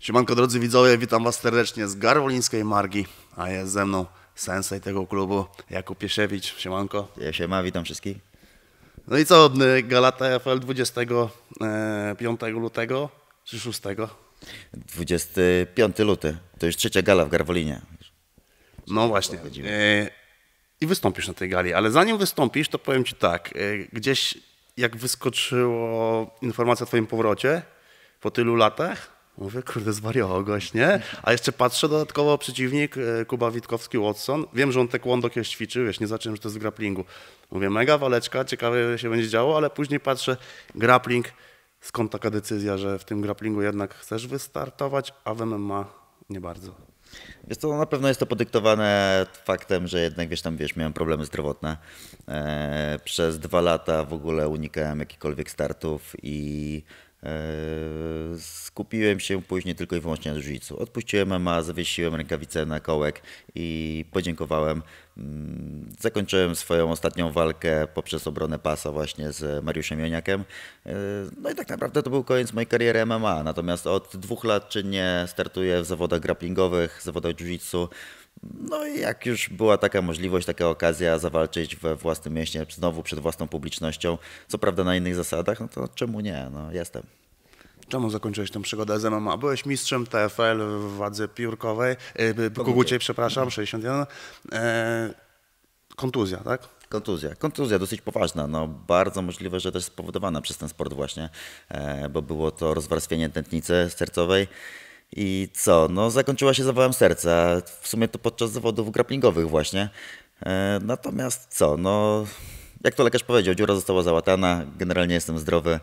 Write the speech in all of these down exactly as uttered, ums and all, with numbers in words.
Siemanko drodzy widzowie, witam was serdecznie z garwolińskiej Margi, a jest ze mną sensei tego klubu, Jakub Piesiewicz. Siemanko. Ja siema, witam wszystkich. No i co, gala T F L dwudziestego piątego lutego czy szóstego? dwudziestego piątego luty, to już trzecia gala w Garwolinie. No właśnie. E, I wystąpisz na tej gali, ale zanim wystąpisz, to powiem ci tak, e, gdzieś jak wyskoczyła informacja o twoim powrocie po tylu latach, mówię, kurde, zwariował gość, nie? A jeszcze patrzę, dodatkowo przeciwnik e, Kuba Witkowski-Watson. Wiem, że on taekwondo kiedyś ćwiczył, wiesz, nie zacząłem, że to jest w grapplingu. Mówię, mega waleczka, ciekawe się będzie działo, ale później patrzę, grappling, skąd taka decyzja, że w tym grapplingu jednak chcesz wystartować, a w M M A nie bardzo. Wiesz co, na pewno jest to podyktowane faktem, że jednak wiesz, tam wiesz, miałem problemy zdrowotne. E, przez dwa lata w ogóle unikałem jakichkolwiek startów i e, skupiłem się później tylko i wyłącznie na jiu-jitsu. Odpuściłem M M A, zawiesiłem rękawice na kołek i podziękowałem. Mm, Zakończyłem swoją ostatnią walkę poprzez obronę pasa właśnie z Mariuszem Joniakiem. E, No i tak naprawdę to był koniec mojej kariery M M A. Natomiast od dwóch lat czynnie startuję w zawodach grapplingowych, zawodach jiu-jitsu. No i jak już była taka możliwość, taka okazja zawalczyć we własnym mieście, znowu przed własną publicznością, co prawda na innych zasadach, no to czemu nie, no jestem. Czemu zakończyłeś tę przygodę z M M A? Byłeś mistrzem T F L w wadze piórkowej, yy, koguciej, przepraszam, sześćdziesiąt jeden. E, kontuzja, tak? Kontuzja. Kontuzja dosyć poważna. No, bardzo możliwe, że też spowodowana przez ten sport właśnie, e, bo było to rozwarstwienie tętnicy sercowej. I co? No, zakończyła się zawałem serca. W sumie to podczas zawodów grapplingowych właśnie. E, natomiast co? No, jak to lekarz powiedział, dziura została załatana, generalnie jestem zdrowy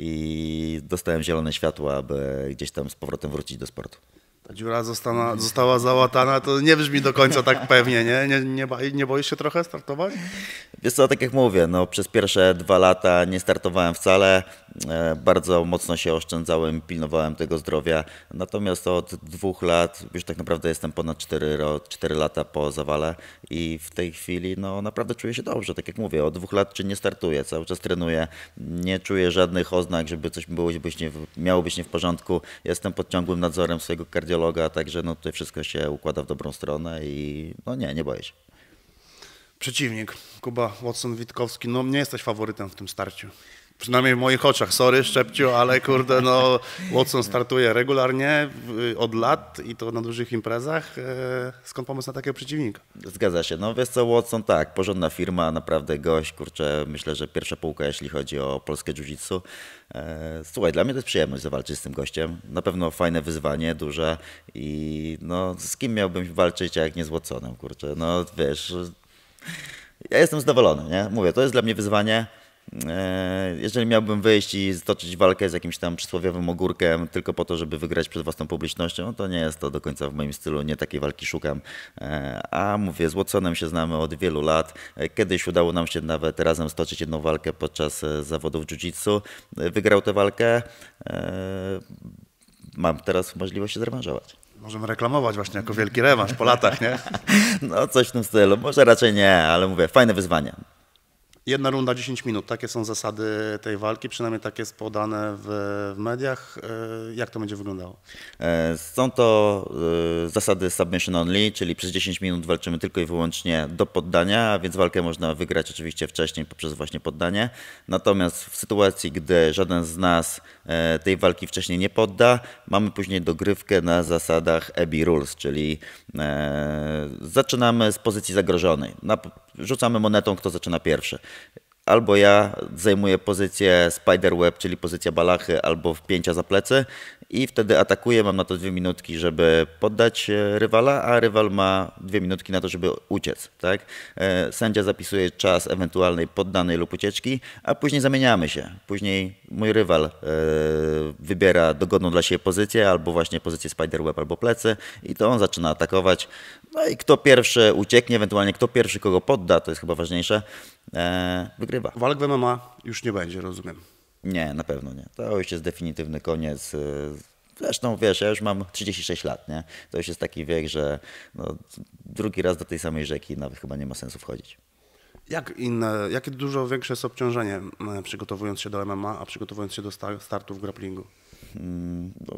i dostałem zielone światło, aby gdzieś tam z powrotem wrócić do sportu. Ta dziura została, została załatana, to nie brzmi do końca tak pewnie, nie? Nie, nie, ba- nie boisz się trochę startować? Wiesz co, tak jak mówię, no, przez pierwsze dwa lata nie startowałem wcale, e, bardzo mocno się oszczędzałem, pilnowałem tego zdrowia, natomiast od dwóch lat, już tak naprawdę jestem ponad cztery, ro, cztery lata po zawale i w tej chwili no, naprawdę czuję się dobrze, tak jak mówię, od dwóch lat czy nie startuję, cały czas trenuję, nie czuję żadnych oznak, żeby coś było, być nie, miało być nie w porządku, jestem pod ciągłym nadzorem swojego kardiologa, także no, tutaj wszystko się układa w dobrą stronę i no nie, nie boję się. Przeciwnik, Kuba Watson-Witkowski, no nie jesteś faworytem w tym starciu. Przynajmniej w moich oczach, sorry Szczepciu, ale kurde, no Watson startuje regularnie w- od lat i to na dużych imprezach. E, Skąd pomysł na takiego przeciwnika? Zgadza się. No wiesz co, Watson, tak, porządna firma, naprawdę gość, kurczę, myślę, że pierwsza półka, jeśli chodzi o polskie jiu-jitsu. E, Słuchaj, dla mnie to jest przyjemność zawalczyć z tym gościem. Na pewno fajne wyzwanie, duże i no z kim miałbym walczyć, jak nie z Watsonem, kurczę, no wiesz, ja jestem zadowolony, nie? Mówię, to jest dla mnie wyzwanie. E, Jeżeli miałbym wyjść i stoczyć walkę z jakimś tam przysłowiowym ogórkiem tylko po to, żeby wygrać przed własną publicznością, to nie jest to do końca w moim stylu, nie takiej walki szukam. E, A mówię, z Watsonem się znamy od wielu lat. E, Kiedyś udało nam się nawet razem stoczyć jedną walkę podczas e, zawodów jiu-jitsu. E, Wygrał tę walkę. E, Mam teraz możliwość się zrewanżować. Możemy reklamować właśnie jako wielki rewanż po latach, nie? No coś w tym stylu, może raczej nie, ale mówię, fajne wyzwanie. Jedna runda, dziesięć minut. Takie są zasady tej walki, przynajmniej tak jest podane w, w mediach. E, Jak to będzie wyglądało? E, Są to e, zasady submission only, czyli przez dziesięć minut walczymy tylko i wyłącznie do poddania, a więc walkę można wygrać oczywiście wcześniej poprzez właśnie poddanie. Natomiast w sytuacji, gdy żaden z nas e, tej walki wcześniej nie podda, mamy później dogrywkę na zasadach A B Rules, czyli e, zaczynamy z pozycji zagrożonej. Na, rzucamy monetą, kto zaczyna pierwszy. Albo ja zajmuję pozycję spiderweb, czyli pozycja balachy, albo wpięcia za plecy i wtedy atakuję. Mam na to dwie minutki, żeby poddać e, rywala, a rywal ma dwie minutki na to, żeby uciec. Tak? E, Sędzia zapisuje czas ewentualnej poddanej lub ucieczki, a później zamieniamy się. Później mój rywal e, wybiera dogodną dla siebie pozycję, albo właśnie pozycję spiderweb, albo plecy i to on zaczyna atakować. No i kto pierwszy ucieknie, ewentualnie kto pierwszy kogo podda, to jest chyba ważniejsze, e, wygrywa. Walk w M M A już nie będzie, rozumiem. Nie, na pewno nie. To już jest definitywny koniec. Zresztą wiesz, ja już mam trzydzieści sześć lat, nie? To już jest taki wiek, że no, drugi raz do tej samej rzeki nawet chyba nie ma sensu wchodzić. Jak inne, jakie dużo większe jest obciążenie e, przygotowując się do M M A, a przygotowując się do sta- startu w grapplingu? Hmm, no,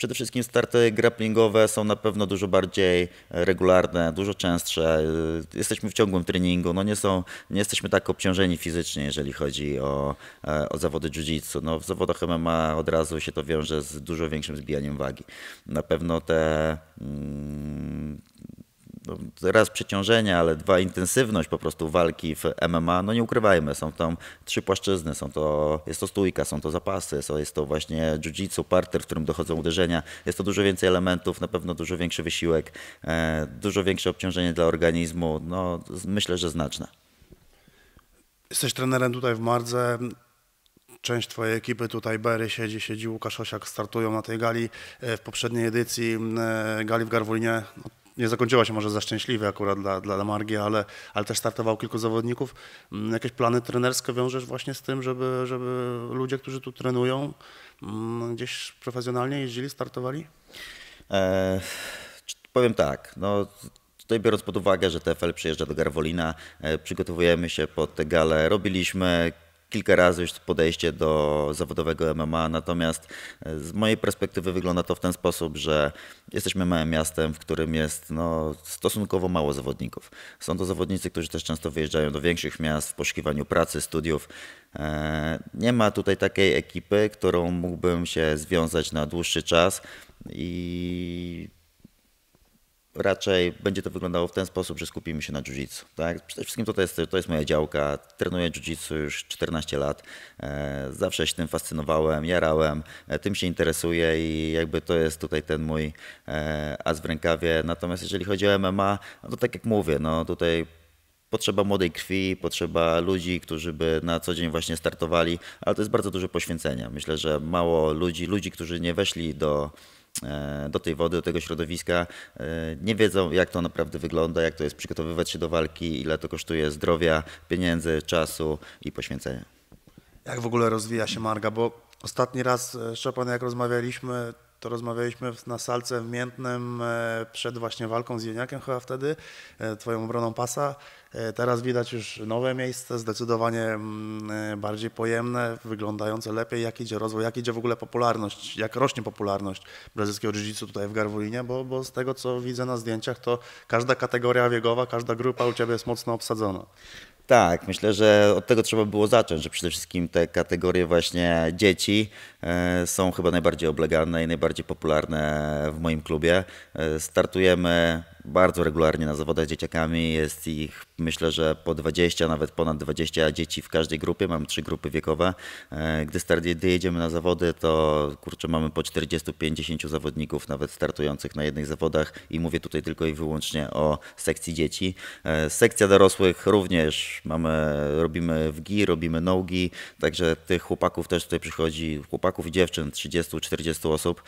Przede wszystkim starty grapplingowe są na pewno dużo bardziej regularne, dużo częstsze. Jesteśmy w ciągłym treningu, no nie, są, nie jesteśmy tak obciążeni fizycznie, jeżeli chodzi o, o zawody jiu-jitsu. No w zawodach M M A od razu się to wiąże z dużo większym zbijaniem wagi. Na pewno te... Mm, No, raz przeciążenie, ale dwa intensywność po prostu walki w M M A, no nie ukrywajmy, są tam trzy płaszczyzny, są to, jest to stójka, są to zapasy, jest to właśnie jiu-jitsu, parter, w którym dochodzą uderzenia, jest to dużo więcej elementów, na pewno dużo większy wysiłek, e, dużo większe obciążenie dla organizmu, no myślę, że znaczne. Jesteś trenerem tutaj w Mardze. Część twojej ekipy tutaj, Bery, siedzi, siedzi Łukasz Osiak, startują na tej gali. W poprzedniej edycji gali w Garwolinie no, nie zakończyła się może za szczęśliwie akurat dla, dla Margi, ale, ale też startowało kilku zawodników. Jakieś plany trenerskie wiążesz właśnie z tym, żeby, żeby ludzie, którzy tu trenują, gdzieś profesjonalnie jeździli, startowali? E, powiem tak, no tutaj biorąc pod uwagę, że T F L przyjeżdża do Garwolina, e, przygotowujemy się pod tę galę, robiliśmy kilka razy już podejście do zawodowego M M A, natomiast z mojej perspektywy wygląda to w ten sposób, że jesteśmy małym miastem, w którym jest no, stosunkowo mało zawodników. Są to zawodnicy, którzy też często wyjeżdżają do większych miast w poszukiwaniu pracy, studiów. Nie ma tutaj takiej ekipy, którą mógłbym się związać na dłuższy czas i raczej będzie to wyglądało w ten sposób, że skupimy się na jiu-jitsu. Tak? Przede wszystkim to jest, to jest moja działka. Trenuję jiu-jitsu już czternaście lat. Zawsze się tym fascynowałem, jarałem, tym się interesuję i jakby to jest tutaj ten mój as w rękawie. Natomiast jeżeli chodzi o M M A, no to tak jak mówię, no tutaj potrzeba młodej krwi, potrzeba ludzi, którzy by na co dzień właśnie startowali, ale to jest bardzo duże poświęcenie. Myślę, że mało ludzi, ludzi, którzy nie weszli do do tej wody, do tego środowiska, nie wiedzą, jak to naprawdę wygląda, jak to jest przygotowywać się do walki, ile to kosztuje zdrowia, pieniędzy, czasu i poświęcenia. Jak w ogóle rozwija się Marga? Bo ostatni raz, Szczepan, jak rozmawialiśmy, to rozmawialiśmy na salce w Miętnem przed właśnie walką z Joniakiem chyba wtedy, twoją obroną pasa. Teraz widać już nowe miejsce, zdecydowanie bardziej pojemne, wyglądające lepiej. Jak idzie rozwój, jak idzie w ogóle popularność, jak rośnie popularność brazylijskiego jiu-jitsu tutaj w Garwolinie, bo, bo z tego, co widzę na zdjęciach, to każda kategoria wiekowa, każda grupa u ciebie jest mocno obsadzona. Tak, myślę, że od tego trzeba było zacząć, że przede wszystkim te kategorie właśnie dzieci są chyba najbardziej oblegane i najbardziej popularne w moim klubie. Startujemy bardzo regularnie na zawodach z dzieciakami, jest ich myślę, że po dwadzieścia, nawet ponad dwadzieścia dzieci w każdej grupie, mamy trzy grupy wiekowe. Gdy, start, gdy jedziemy na zawody, to kurczę, mamy po czterdziestu pięćdziesięciu zawodników nawet startujących na jednych zawodach i mówię tutaj tylko i wyłącznie o sekcji dzieci. Sekcja dorosłych również mamy, robimy w gi, robimy no-gi, także tych chłopaków też tutaj przychodzi, chłopaków i dziewczyn, trzydziestu czterdziestu osób.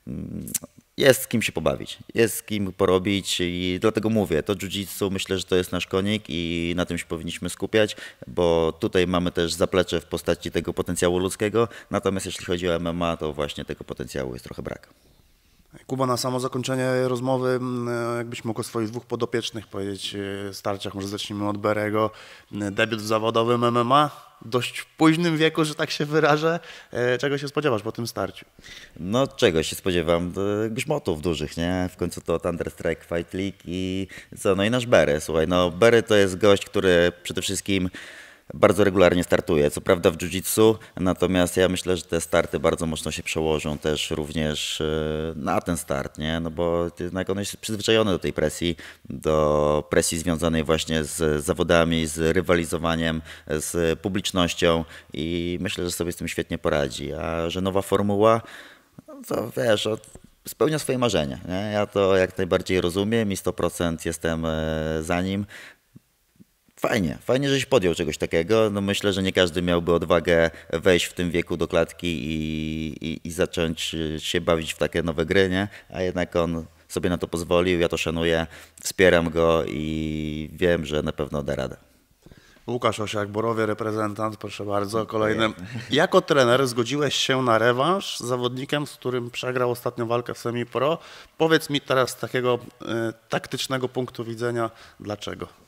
Jest z kim się pobawić, jest z kim porobić i dlatego mówię, to jiu-jitsu myślę, że to jest nasz konik i na tym się powinniśmy skupiać, bo tutaj mamy też zaplecze w postaci tego potencjału ludzkiego, natomiast jeśli chodzi o M M A, to właśnie tego potencjału jest trochę brak. Kuba, na samo zakończenie rozmowy, jakbyś mógł o swoich dwóch podopiecznych powiedzieć, starciach, może zacznijmy od Berego. Debiut w zawodowym M M A, dość w późnym wieku, że tak się wyrażę. Czego się spodziewasz po tym starciu? No czego się spodziewam? Grzmotów dużych, nie? W końcu to Thunder Strike Fight League i co? No i nasz Bery, słuchaj, no Bery to jest gość, który przede wszystkim bardzo regularnie startuje, co prawda w jiu-jitsu, natomiast ja myślę, że te starty bardzo mocno się przełożą też również na ten start, nie? No bo jednak on jest przyzwyczajony do tej presji, do presji związanej właśnie z zawodami, z rywalizowaniem, z publicznością i myślę, że sobie z tym świetnie poradzi, a że nowa formuła, no to wiesz, spełnia swoje marzenia, nie? Ja to jak najbardziej rozumiem i sto procent jestem za nim. Fajnie, fajnie, żeś podjął czegoś takiego. No myślę, że nie każdy miałby odwagę wejść w tym wieku do klatki i, i, i zacząć się bawić w takie nowe gry, nie? A jednak on sobie na to pozwolił, ja to szanuję, wspieram go i wiem, że na pewno da radę. Łukasz Osiak, Borowie, reprezentant, proszę bardzo, kolejny. Jako trener zgodziłeś się na rewanż z zawodnikiem, z którym przegrał ostatnią walkę w semi-pro. Powiedz mi teraz z takiego y, taktycznego punktu widzenia, dlaczego?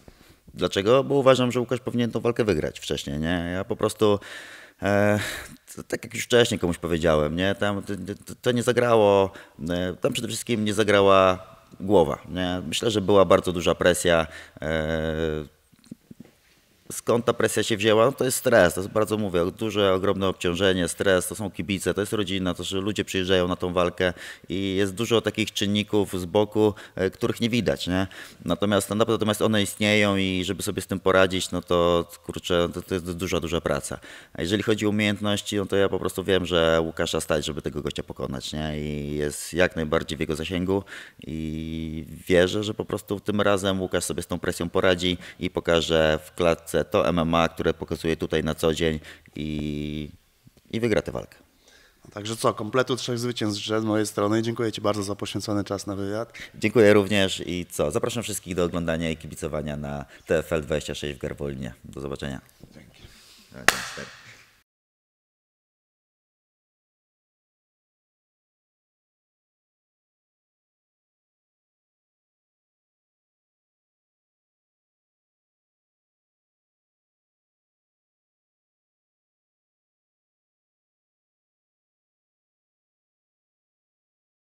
Dlaczego? Bo uważam, że Łukasz powinien tą walkę wygrać wcześniej, nie? Ja po prostu, e, to, tak jak już wcześniej komuś powiedziałem, nie? Tam to, to, to nie zagrało, e, tam przede wszystkim nie zagrała głowa, nie? Myślę, że była bardzo duża presja. E, Skąd ta presja się wzięła? No to jest stres, to jest bardzo mówię, duże, ogromne obciążenie, stres, to są kibice, to jest rodzina, to, że ludzie przyjeżdżają na tą walkę i jest dużo takich czynników z boku, e, których nie widać, nie? Natomiast, natomiast one istnieją i żeby sobie z tym poradzić, no to kurczę, to, to jest duża, duża praca. A jeżeli chodzi o umiejętności, no to ja po prostu wiem, że Łukasza stać, żeby tego gościa pokonać, nie? I jest jak najbardziej w jego zasięgu i wierzę, że po prostu tym razem Łukasz sobie z tą presją poradzi i pokaże w klatce to M M A, które pokazuje tutaj na co dzień i, i wygra tę walkę. Także co, kompletu trzech zwycięstw z mojej strony. Dziękuję Ci bardzo za poświęcony czas na wywiad. Dziękuję również i co, zapraszam wszystkich do oglądania i kibicowania na T F L dwadzieścia sześć w Garwolinie. Do zobaczenia. Dzięki. Dzięki.